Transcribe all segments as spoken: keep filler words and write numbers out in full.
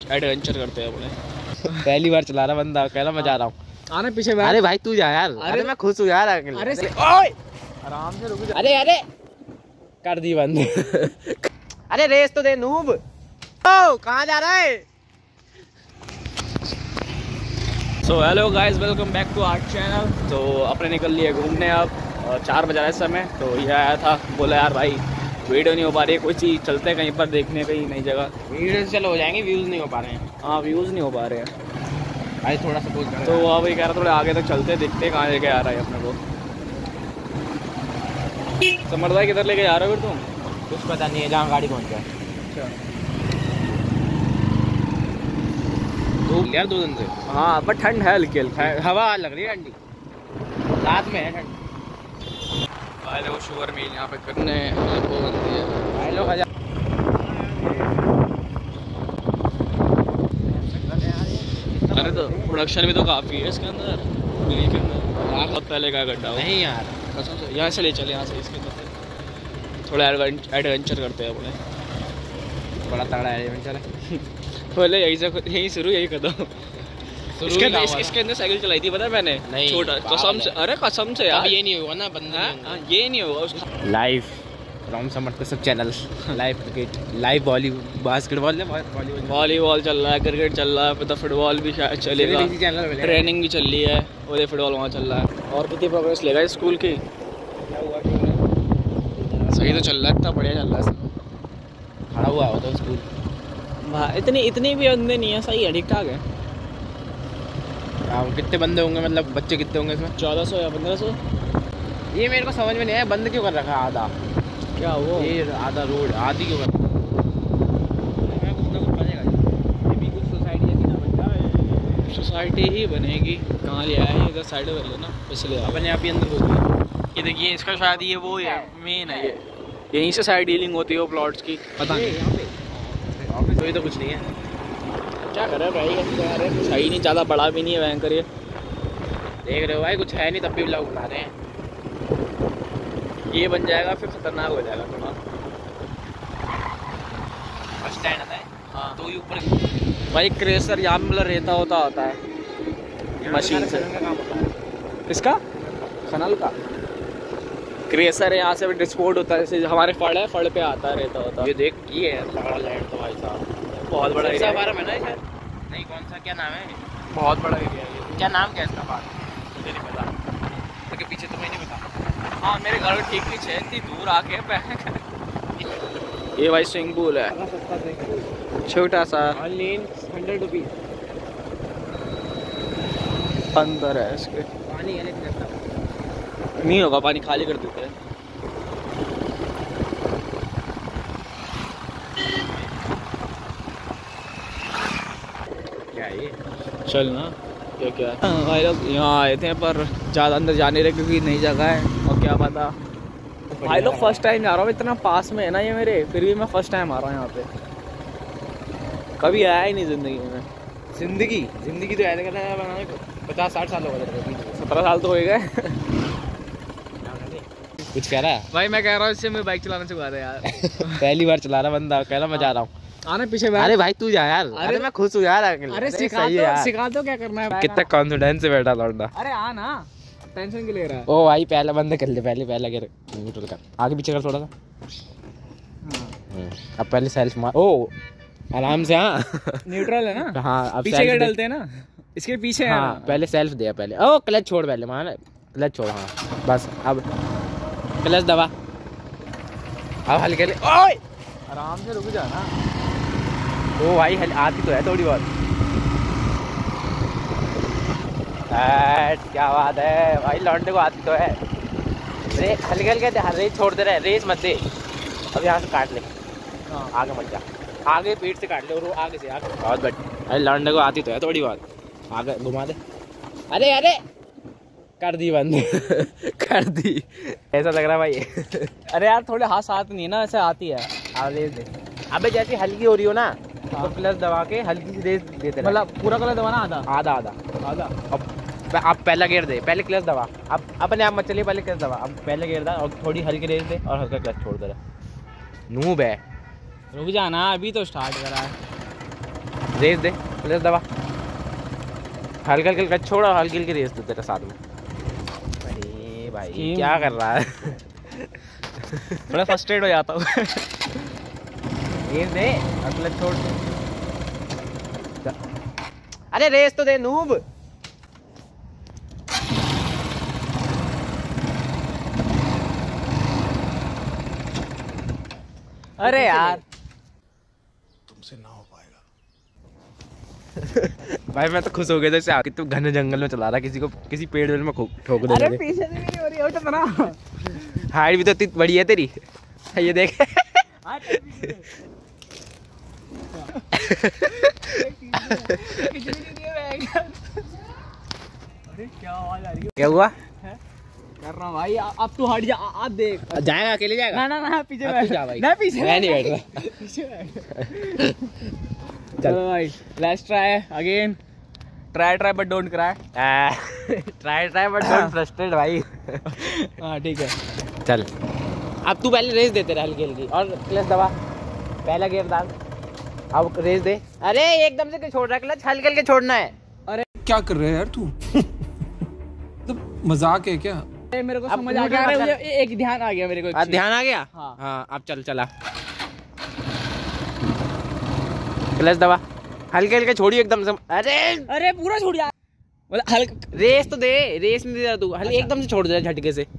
Adventure करते हैं अपने। पहली बार चला रहा बंदा, कह रहा मैं जा रहा हूँ। आना पीछे बैठ। अरे भाई तू जा यार। अरे, अरे मैं खुश हूँ यार। अरे ओए आराम से रुक जा। अरे अरे कर दी बंद। अरे रेस तो दे नूब। ओ कहाँ जा रहा है? So hello guys, welcome back to our channel. तो अपने निकल लिए घूमने, अब चार बजा रहा है इस समय। तो ये आया था, बोला यार भाई वीडियो नहीं हो पा रही है, कोई चीज़ चलते हैं कहीं पर देखने, कहीं नई जगह। वीडियो से चलो हो जाएंगे, व्यूज़ नहीं हो पा रहे हैं। हाँ व्यूज़ नहीं हो पा रहे हैं भाई, थोड़ा सपोर्ट करो। तो वह वही कह रहा थोड़े आगे तक चलते हैं, देखते हैं कहाँ लेके आ रहा है अपने को। समर भाई किधर लेके जा रहे हो फिर तुम? कुछ पता नहीं है, जहाँ गाड़ी पहुँच जाए। अच्छा धूप यार दो दिन से। हाँ पर ठंड है हल्की हल्की, हवा लग रही है ठंडी, रात में है ठंड। भाई देखो शुगर मिल यहाँ पे करने वो बनती है। भाई लोग हजार अरे तो प्रोडक्शन भी तो काफ़ी है इसके अंदर, मिल के अंदर। लाख बहुत पहले का गड्ढा हो नहीं यार, कसम से। यहाँ से ले चले, यहाँ से इसके अंदर से थोड़ा एडवेंचर करते हैं अपने। बड़ा तगड़ा एडवेंचर है। पहले यही से यही शुरू यही खत्म। इसके अंदर इसके अंदर साइकिल चलाई थी पता है मैंने, छोटा कसम से। अरे कसम से यार, ये नहीं होगा ना बंदा, ये नहीं होगा उसका। लाइव फ्रॉम समर्थ सब channel, live cricket, live volley basketball, volleyball चल रहा है, क्रिकेट चल रहा है, फिर फुटबॉल भी शायद चलेगा, ट्रेनिंग भी चल रही है, और ये फुटबॉल वहाँ चल रहा है। और कितनी प्रोग्रेस लेगा स्कूल की? सही तो चल रहा है, इतना बढ़िया चल रहा है। खड़ा हुआ होता स्कूल भाई, इतनी इतनी भी बंदे नहीं है, सही है, ठीक ठाक है। हाँ, कितने बंदे होंगे, मतलब बच्चे कितने होंगे इसमें? चौदह सौ या पंद्रह सौ। ये मेरे को समझ में नहीं आया, बंद क्यों कर रखा है आधा? क्या वो ये आधा रोड आधी क्यों कर? सोसाइटी ही बनेगी, कहाँ ले आए इधर साइड कर लेना, इसलिए अपने आप ही अंदर होगी। ये देखिए इसका शायद ये वो है मेन है, ये यहीं से साइड डीलिंग होती है वो प्लॉट्स की, पता नहीं। यहाँ पे ऑफिस वही तो कुछ नहीं है, क्या कर रहे भाई? कुछ है ही नहीं, ज़्यादा बड़ा भी नहीं है भयंकर। ये देख रहे हो भाई, कुछ है नहीं तब भी लोग बना रहे हैं। ये बन जाएगा फिर खतरनाक हो जाएगा थोड़ा। बस स्टैंड आता है। हाँ तो ये ऊपर भाई क्रेशर यहाँ मतलब रेता होता होता है मशीन से। इसका खनल का क्रेशर है, यहाँ से भी डिस्पोर्ट होता है, जैसे हमारे फड़ है, फड़ पे आता है रेता होता है। ये देख ये है बड़ा लैंड तो भाई साहब, बहुत बड़ा एरिया है ना इधर। नहीं कौन सा, क्या नाम है? बहुत बड़ा एरिया है। क्या नाम क्या है इसका? बात मुझे नहीं पता, क्योंकि पीछे तुम्हें नहीं पता। हाँ मेरे घर ठीक पीछे है, इतनी दूर आके ये भाई स्विमिंग पूल है, छोटा सा, हंड्रेड रुपीज अंदर है इसके। पानी है नहीं होगा पानी, खाली कर देते हैं। क्या है ये? चल ना, क्या क्या है भाई, लोग यहाँ आए थे पर ज़्यादा अंदर जाने रहे क्योंकि नई जगह है, और क्या पता। भाई लोग फर्स्ट टाइम जा रहा हूँ, इतना पास में है ना ये मेरे, फिर भी मैं फर्स्ट टाइम आ रहा हूँ यहाँ पे, कभी आया ही नहीं ज़िंदगी में। जिंदगी जिंदगी तो ऐसे करना है, पचास साठ साल हो गए, सत्रह साल तो हो गए। कुछ कह रहा है भाई? मैं कह रहा हूँ इससे मैं बाइक चलाना सिखा दे यार। पहली बार चला रहा बंदा, कह रहा मैं जा रहा हूँ। आना पीछे बैठ। अरे भाई तू जा यार। अरे, अरे मैं खुश हूँ यार। अरे सिखा दो, सिखा दो क्या करना है। कितना कॉन्फिडेंस से बैठा लौटा। अरे आ ना, टेंशन क्यों ले रहा है? ओ भाई पहला बंद कर ले, पहले पहले कर न्यूट्रल कर, आगे पीछे कर थोड़ा सा। अब पहले सेल्फ मार, ओ आराम से। हाँ न्यूट्रल है ना। हाँ अब पीछे क्या डालते हैं ना, इसके पीछे है। हाँ पहले सेल्फ दिया, पहले ओ क्लच छोड़, पहले मान क्लच छोड़। हाँ बस अब क्लच दबा, अब हल्के ले। ओए आराम से रुक जाना। ओ भाई हल आती तो है थोड़ी बहुत। क्या बात है भाई, लौंडे को आती तो है। रे हल्के हल्के रेस छोड़ दे रहे, रेस मत दे। अब यहाँ से काट ले, आगे मत जा, आगे पीठ से काट ले, और आगे से आगे बहुत बढ़िया। अरे लौंडे को आती तो है थोड़ी बहुत, आगे घुमा दे। अरे अरे कर दी बंद। कर दी, ऐसा लग रहा है भाई। अरे यार थोड़े हाथ साथ नहीं है ना, ऐसे आती है। हाँ रेस दे। अबे जैसी हल्की हो रही हो ना, तो प्लस दबा के हल्की सी रेस देते रहे। मतलब पूरा कलर दबाना? आधा आधा आधा आधा। अब आप पहला गेयर दे, पहले क्लच दबा। अब अपने आप मत चलिए, पहले क्लच दबा, अब पहले गेयर दा और थोड़ी हल्की रेस दे और हल्का क्लच छोड़ दे। नूब है, रुक जाना, अभी तो स्टार्ट करा है। रेस दे, रेस दबा, हल्का हल्का छोड़ा, हल्की हल्की रेस दे तेरे साथ में। अरे भाई क्या कर रहा है? थोड़ा फ्रस्ट्रेट हो जाता हूँ। रेस दे, अगला छोड़ दे। अरे रेस तो दे नूब। अरे यार तुमसे ना हो पाएगा। भाई मैं तो खुश हो गया जैसे आके तू घने जंगल में चला रहा, किसी को किसी पेड़ में ठोक दे। अरे पीछे से नहीं हो रही है तो ना। हाइट भी तो इतनी बड़ी है तेरी, ये देख। अरे क्या आवाज आ रही है? क्या हुआ? कर रहा हूँ भाई, अब तू हट जा, आप देख। जाएगा अकेले जाएगा? ना ना ना पीछे अब बैठ तू जा भाई। ना पीछे मैं नहीं बैठ रहा। पीछे बैठ। चलो भाई, let's try again. Try try but don't cry. Try try but don't frustrate भाई। हाँ ठीक है, चल अब तू पहले रेस देते रहे हल्की हल्की, और क्लच दबा, पहला गियर डाल, अब रेस दे। अरे एकदम से क्यों छोड़ रहा है? क्लच हल्के हल्के छोड़ना है। अरे क्या कर रहे हैं यार तू? तो मजाक है क्या? अरे मेरे को अब समझ आ मुझे गया, अरे मतलब- मुझे एक ध्यान आ गया मेरे को। आज ध्यान आ गया? हाँ। हाँ अब चल चला, क्लच दबा, हल्के हल्के छोड़िए एकदम से। अरे अरे पूरा छूट जा, मतलब हल्का रेस तो दे, रेस नहीं दे रहा तू, हल्के एकदम से छोड़ दे झटके से।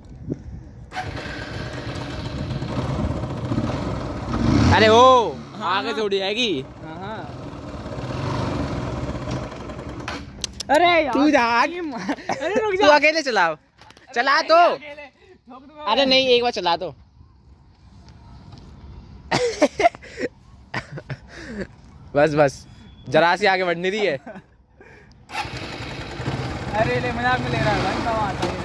अरे ओ हाँ, आगे हाँ। छोड़ी जाएगी। हाँ हाँ। अरे यार तू जा। अरे रुक तू जा। अकेले चलाओ, चला तो। अकेले ठोक दूंगा अरे मैं। नहीं, एक बार चला तो। बस बस, जरा सी आगे बढ़नी रही है। अरे ले मजाक में ले रहा है भाई, कब आता है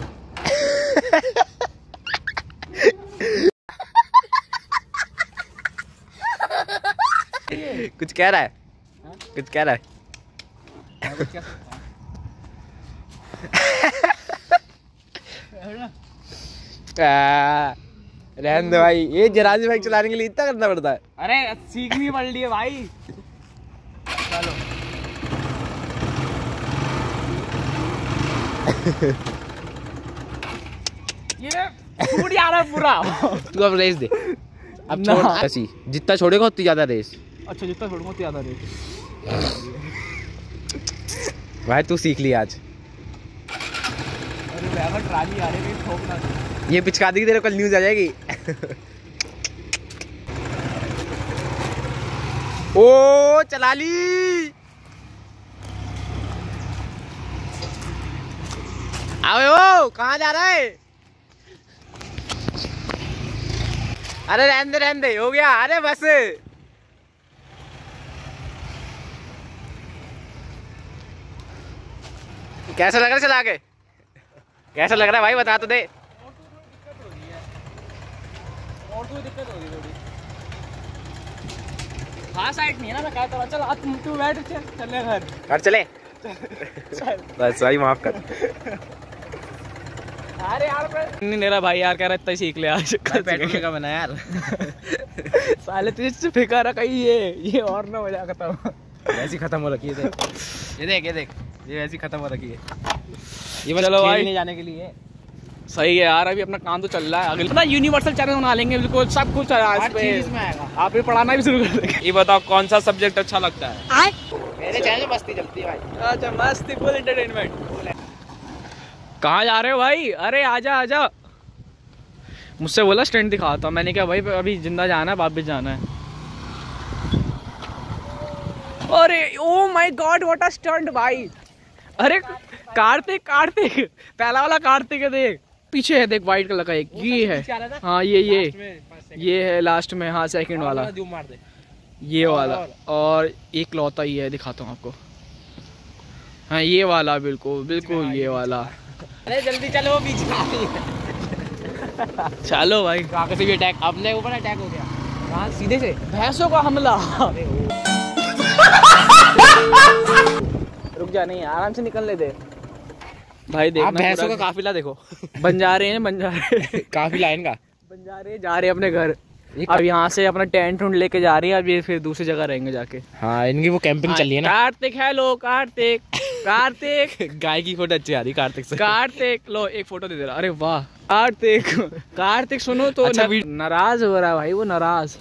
ये? कुछ कह रहा है? हाँ? कुछ कह रहा है? मैं कुछ कह सकता हूँ? आ, रहने दे भाई, ये जराजी बाइक चलाने के लिए इतना करना पड़ता है? अरे सीखनी पड़ रही है भाई। चलो ये छूट जा रहा है पूरा। तू अब रेस दे, अब ना। छोड़ ऐसी, जितना छोड़ेगा उतनी ज्यादा रेस। अच्छा जितना छोड़ूंगा उतना ज्यादा रेट। भाई तू सीख लिया आज। अरे ड्राइवर ट्राली आ रही है, ठोकना। ये पिचका दी तेरे कल न्यूज आ जाएगी। ओ चला ली। अबे ओ कहाँ जा रहा है? अरे रहने दे रहने दे, हो गया। अरे बस कैसा लग रहा है चला के? कैसा लग रहा है भाई, बता तो दे। और कोई दिक्कत होगी थोड़ी। हाँ साइड नहीं है ना, मैं कहता हूँ चल अब तुम तू बैठ, चल चले घर। घर चले? चल। बस भाई माफ कर। अरे यार नहीं ले रहा भाई, यार कह रहा इतना ही सीख ले आज। पेट्रोल का बना यार। साले तुझे फिका रखा ही ये ये और ना हो जा खत्म। वैसी खत्म हो रखी है, देख ये देख ये देख ये वैसी खत्म हो रखी है। ये बस चलो भाई। खेलने जाने के लिए। सही है यार, अभी अपना काम तो चल रहा है। अगले पता यूनिवर्सल चैनल बना लेंगे, बिल्कुल सब कुछ हर चीज इसमें आएगा। आप भी पढ़ाना भी शुरू कर देंगे। ये बताओ कौन सा सब्जेक्ट अच्छा लगता है? मेरे चैनल में मस्ती चलती है भाई। अच्छा मस्त फुल एंटरटेनमेंट। कहाँ जा रहे हो भाई? अरे आजा आजा। मुझसे बोला स्टैंड दिखाता हूँ, मैंने कहा भाई अभी जिंदा जाना है, वापस जाना है। अरे oh my God what a stunt भाई। अरे कार्तिक कार्तिक पहला वाला कार्तिक है, देख पीछे है, देख व्हाइट कलर का एक ये है। हाँ ये ये ये है लास्ट में। हाँ सेकंड वाला मार दे ये वाला, और एक लौता ही है, दिखाता हूँ आपको। हाँ ये वाला, बिल्कुल बिल्कुल ये वाला। अरे जल्दी चलो, वो पीछे आ रही है। चलो भाई। कहाँ से भी अटैक, अपने ऊपर अटैक हो गया। कहाँ सीधे से भैंसों का हमला। रुक जा, नहीं आराम से निकलने दे भाई। देखना आप भैंसों का पूरा- काफिला देखो। बन जा रहे हैं बन जा रहे हैं काफिला इनका बन जा रहे हैं, जा रहे हैं अपने घर। अब यहाँ से अपना टेंट उंट लेके जा रही है, अब ये फिर दूसरी जगह रहेंगे जाके। हाँ इनकी वो कैंपिंग चल रही है ना। कार्तिक हेलो कार्तिक कार्तिक गाय की फोटो अच्छी आ रही कार्तिक से। कार्तिक लो एक फोटो दे दे रहा। अरे वाह कार्तिक कार्तिक सुनो तो अच्छा, नाराज हो रहा है भाई वो, नाराज।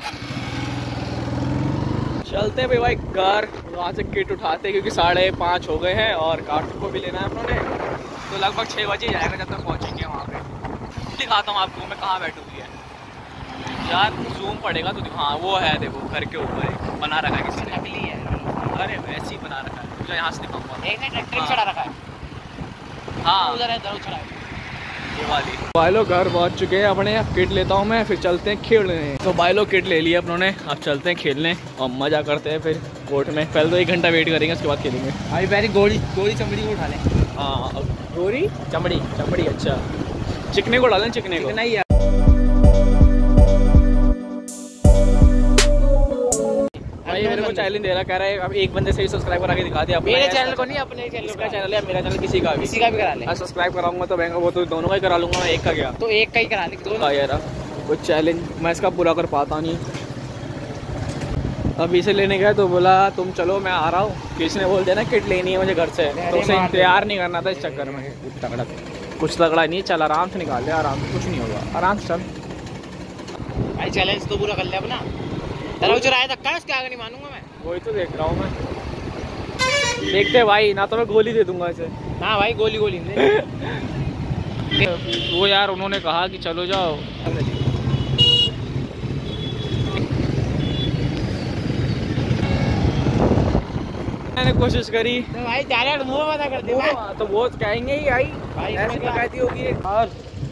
चलते भाई भाई घर, वहाँ से किट उठाते क्योंकि साढ़े पाँच हो गए हैं और कार्तिक को भी लेना है उन्होंने, तो लगभग छः बजे जाएगा जब तक पहुँचेंगे वहाँ पे। दिखाता हूँ आपको मैं कहाँ बैठूँगी है यार, जूम पड़ेगा तो हाँ वो है देखो घर के ऊपर एक बना रखा है किसी ने, नकली है। अरे वैसे ही बना रखा है, मुझे यहाँ से दिखाऊंगा। एक ने ट्रैक्टर चढ़ा रखा है। हाँ उधर है, उधर चढ़ा है ये वाली। भाई लोग घर पहुँच चुके हैं अपने, अब किट लेता हूँ मैं, फिर चलते हैं खेलने। तो भाई लोग किट ले लिया अपनों ने, अब चलते हैं खेलने और मज़ा करते हैं फिर कोर्ट में। पहले तो एक घंटा वेट करेंगे उसके बाद खेलेंगे। भाई पहले गोली गोली चमड़ी को उठा लें। हाँ गोरी चमड़ी चमड़ी अच्छा चिकने को डालें, चिकने को नहीं यार। भाई मेरे को चैलेंज दे रहा, कह रहा है अब एक बंदे से ही सब्सक्राइब करा के दिखा दिया। मेरे चैनल को नहीं, अपने चैनल इसका चैनल है, मेरा चैनल किसी का भी किसी का भी करा ले। सब्सक्राइब कराऊंगा तो मैं वो तो दोनों का ही करा लूंगा, मैं एक का गया तो एक का ही करा ले दोनों। हाँ यार वो चैलेंज मैं इसका पूरा कर पाता नहीं। अब इसे लेने गया तो बोला तुम चलो मैं आ रहा हूँ, किसी ने बोल दिया ना किट लेनी है मुझे घर से, तो उसे तैयार नहीं करना था इस चक्कर में। तगड़ा कुछ तगड़ा नहीं, चल आराम से निकाल ले, आराम से कुछ नहीं होगा, आराम से चल। भाई चैलेंज तो पूरा कर ले अपना, तेरा चुराया धक्का है उसके आगे नहीं मानूंगा मैं। वही तो देख रहा हूँ मैं, देखते भाई ना तो मैं गोली दे दूंगा इसे। हाँ भाई गोली गोली वो यार उन्होंने कहा कि चलो जाओ, मैंने कोशिश करी तो भाई डायरेक्ट मुंह मत कर दे भाई। तो वो कहेंगे ही आई भाई ऐसी कहती होगी। और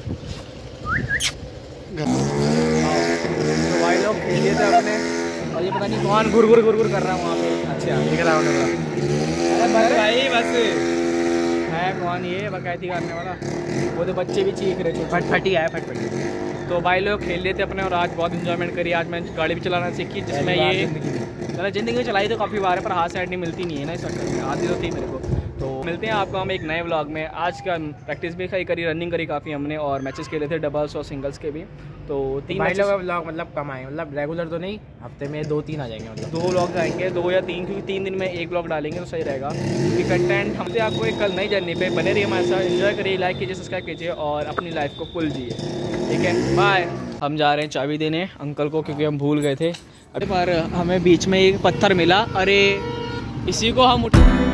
तो भाई लोग खेल लिए थे अपने, और ये पता नहीं कौन घुर घुर घुर घुर कर रहा है वहाँ पे। अच्छा दिख रहा है अरे भाई बस है कौन ये बकैती करने वाला, वो तो बच्चे भी चीख रहे थे, फटफटी आया फटफटी। तो भाई लोग खेल लेते अपने और आज बहुत इंजॉयमेंट करी। आज मैं गाड़ी भी चलाना सीखी जिसमें ये चला ज़िंदगी में चलाई तो काफ़ी बार है पर हाथ साइड नहीं मिलती नहीं है ना इस वक्त में, आती तो थी मेरे को। तो मिलते हैं आपको हम एक नए व्लॉग में। आज का प्रैक्टिस भी करी करी रनिंग करी काफ़ी हमने, और मैचेस खेले थे डबल्स और सिंगल्स के भी। तो तीन भाई लोग व्लॉग मतलब कम आए, मतलब रेगुलर तो नहीं, हफ्ते में दो तीन आ जाएंगे, मतलब दो व्लॉग आएंगे, दो या तीन, क्योंकि तीन दिन में एक व्लॉग डालेंगे तो सही रहेगा। क्योंकि कंटेंट हमसे आपको एक कल नई जर्नी पे बने रहिए हमारे साथ, एंजॉय करिए, लाइक कीजिए, सब्सक्राइब कीजिए और अपनी लाइफ को फुल जिए। ठीक है बाय। हम जा रहे हैं चाबी देने अंकल को क्योंकि हम भूल गए थे। अरे पर हमें बीच में एक पत्थर मिला, अरे इसी को हम उठा